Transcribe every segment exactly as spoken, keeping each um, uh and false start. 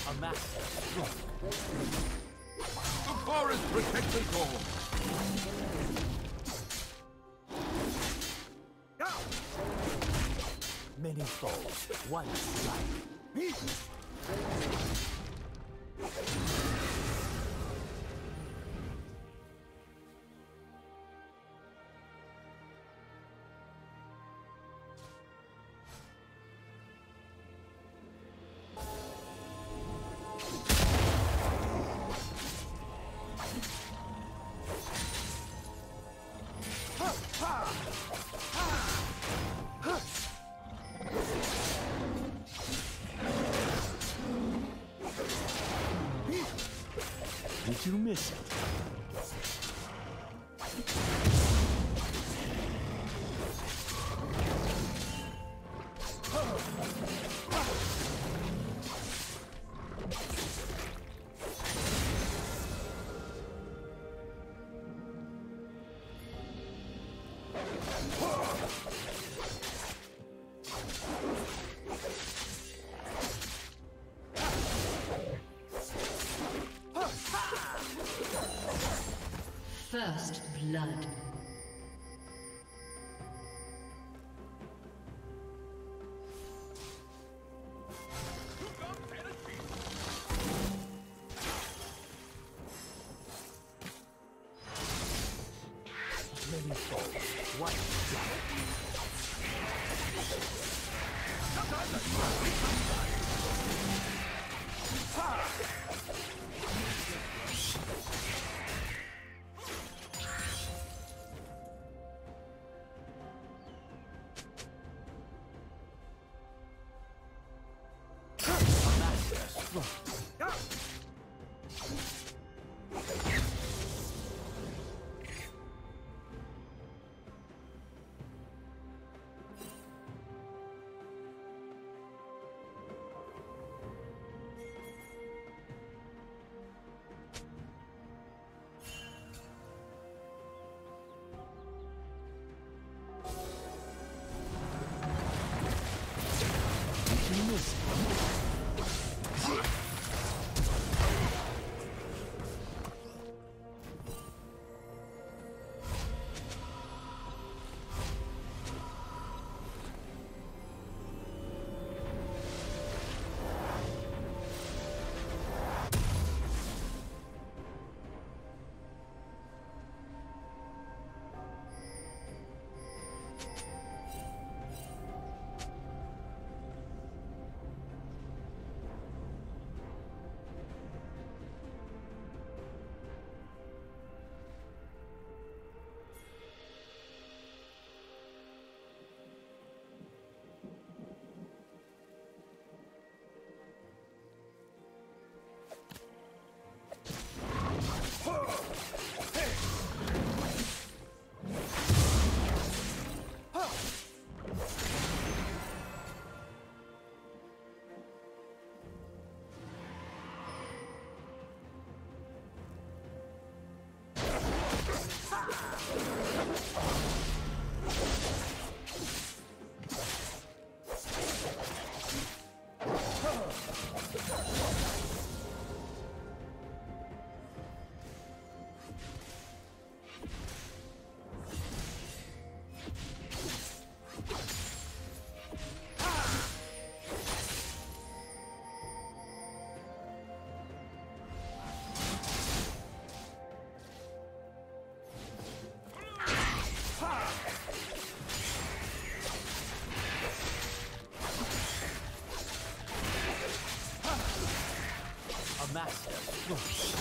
A master stroke. The forest protects us all. Many foes, one strike. Did you miss it? First blood. Many souls, one master stroke.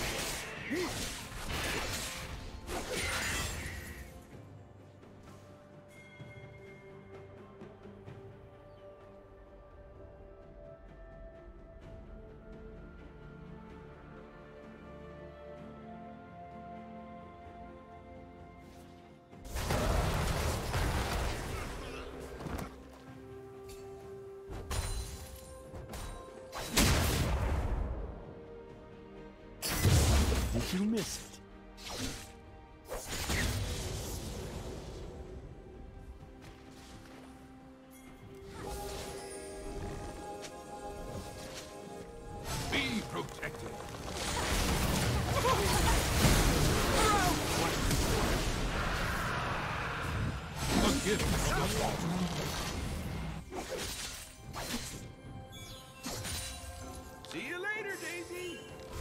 Did you miss it? v See you later, Daisy.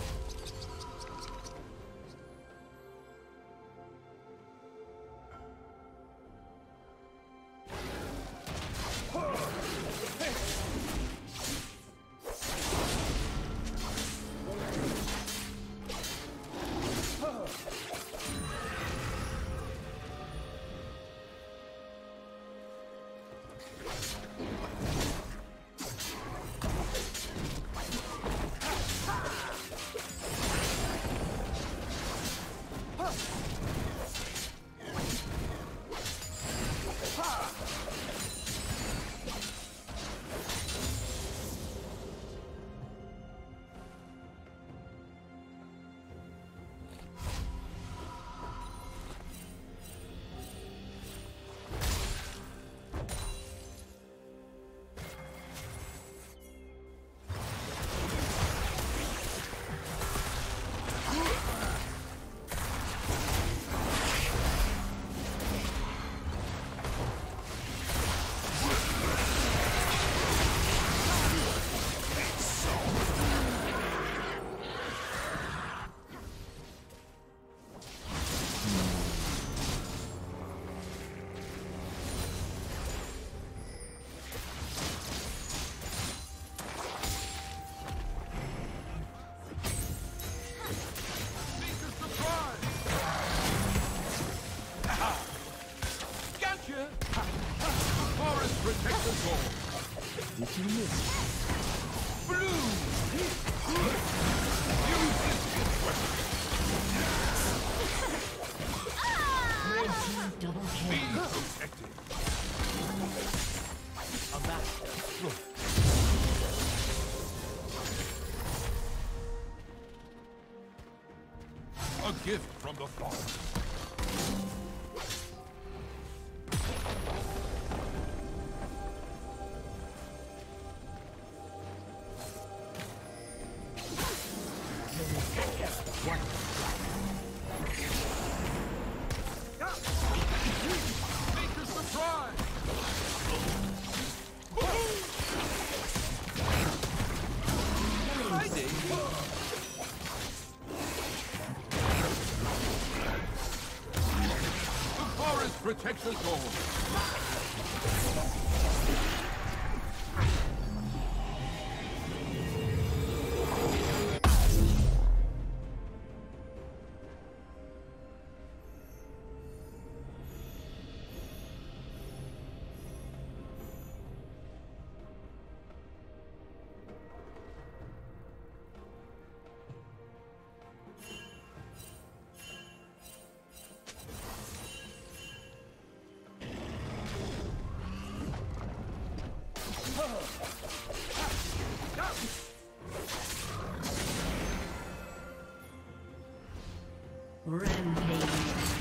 Did you miss it? Blue! Use this good weapon! Red team double Be kill. protected! A master stroke. A gift from the Father. Protect us all. Rampage.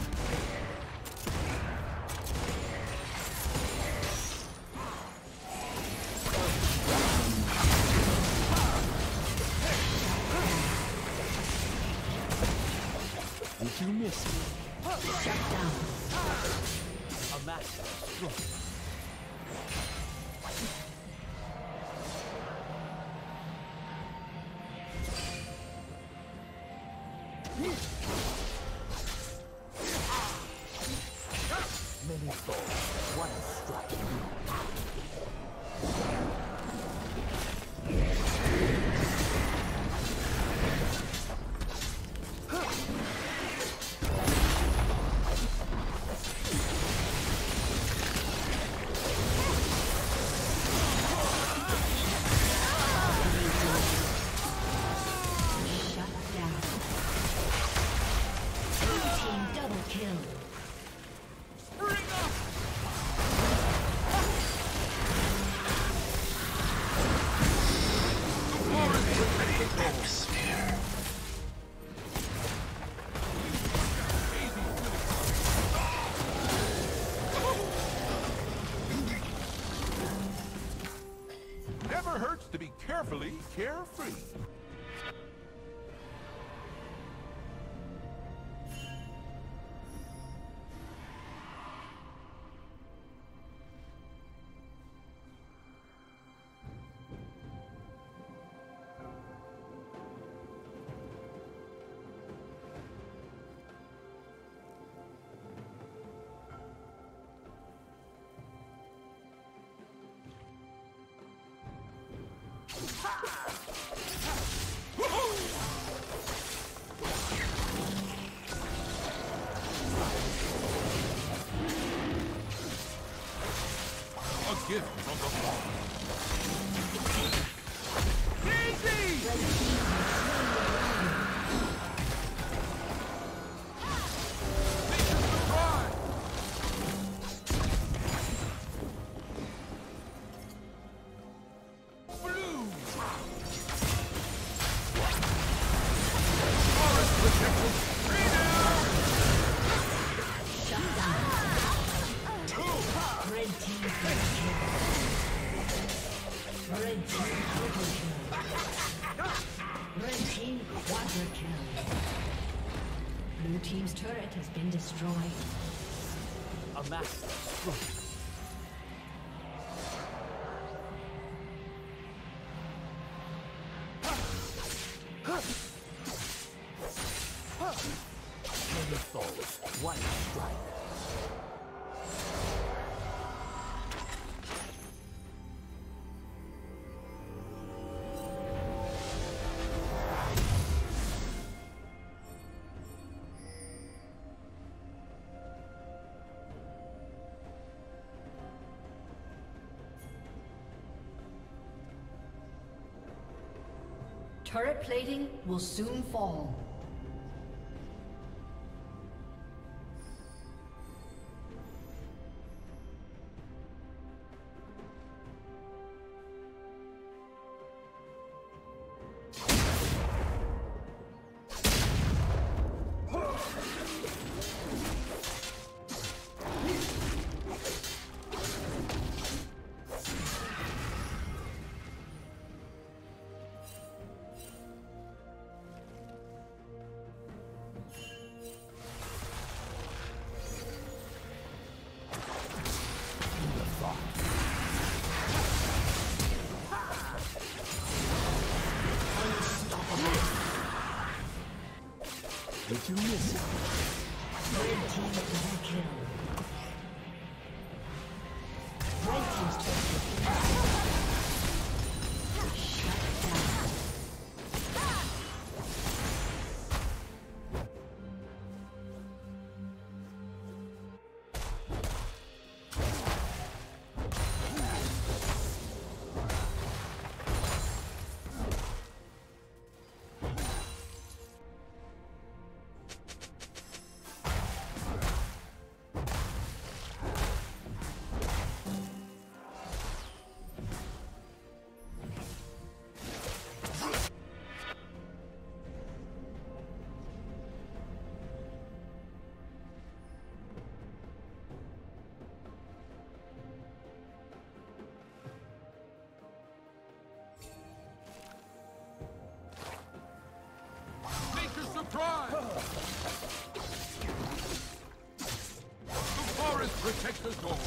Did you miss it? Shut down. A master stroke. Many falls, one strike. Never hurts to be carefully carefree. gift from the Father. Easy! Quadrakills. Blue team's turret has been destroyed. A master stroke. Many falls, one strike. Turret plating will soon fall. Did you miss it? Red team double kill. Red team's turret. Shut down. Surprise! The forest protects us all.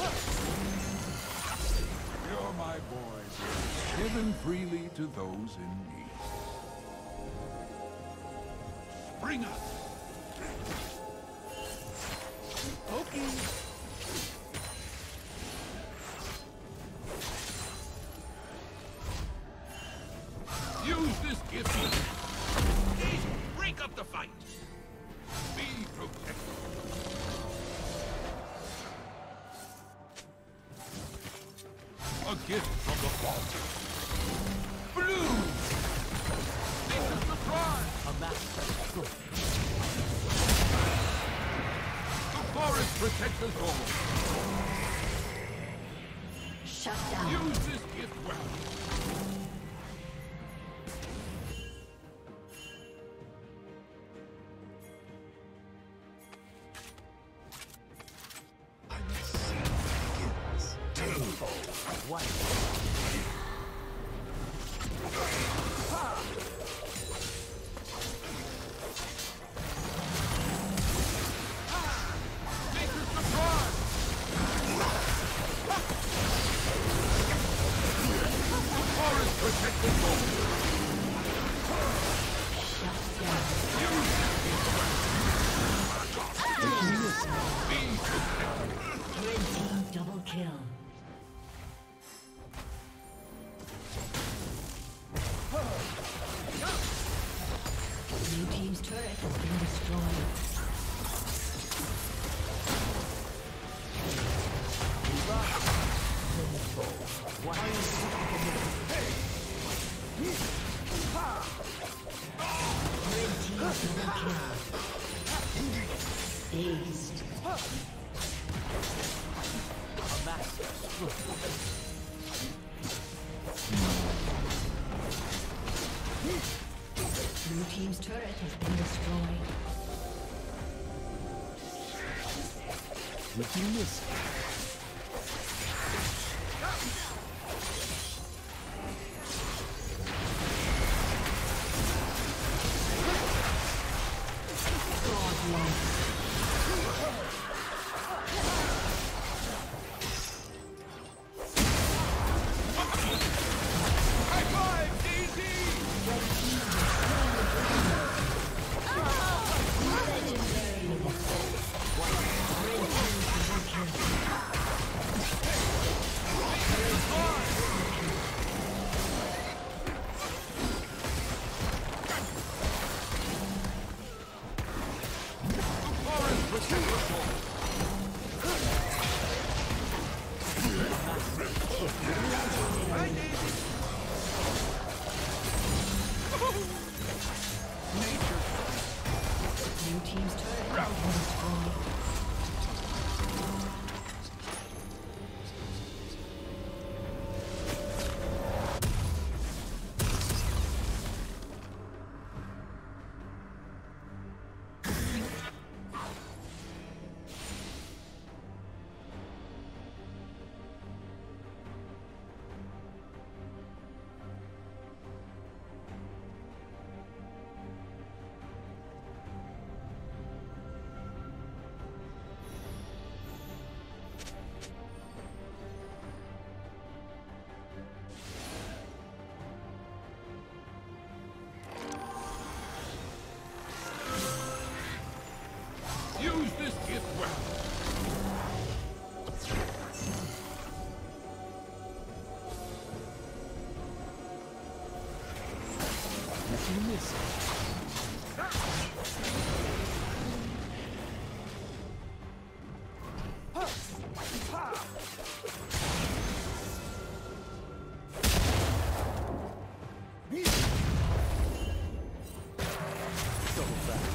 You're my boys, given freely to those in need. Bring us! Okay. Use this gift. Break up the fight. Be protected. A gift from the Father. Blue! This is the prize! A master stroke. The forest protects us all. Shut down. Use this gift well. One. Double kill. Blue team's turret has been destroyed. Viva. foes. One. Red team double kill. Aced. A master stroke. Blue team's turret has been destroyed. Would you miss it? Use this gift well. Would you miss it? So fast.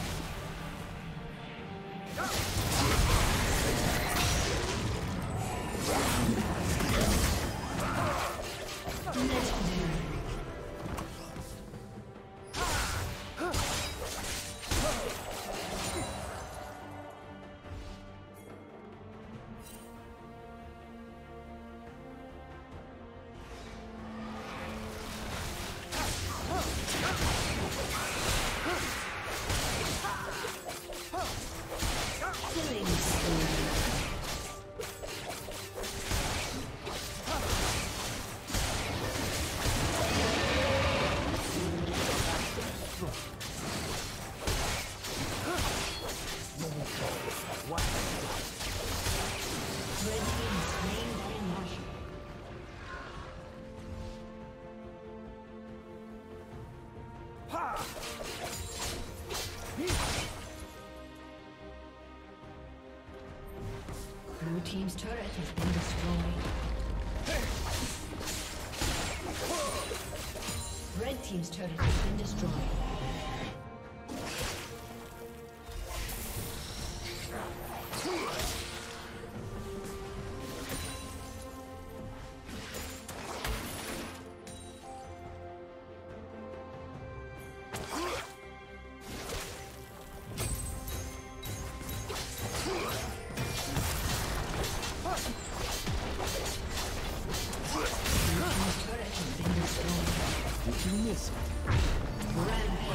Blue team's turret has been destroyed. Red team's turret has been destroyed. Did you miss it? Rampage.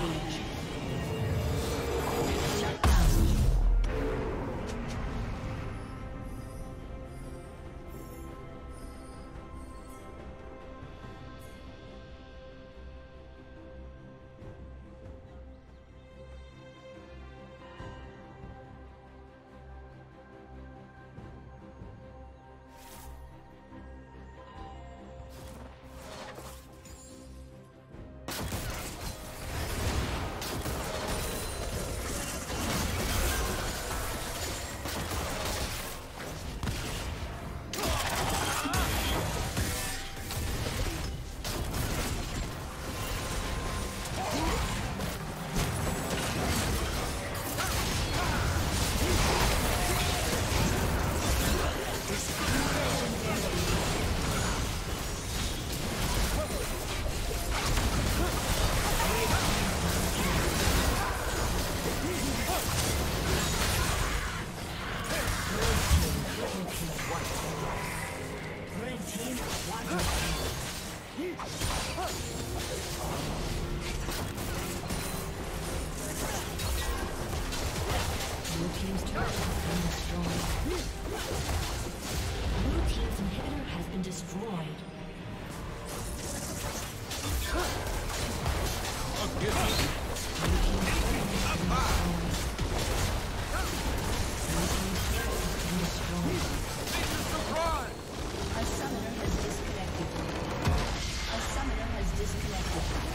A summoner has disconnected. A summoner has disconnected.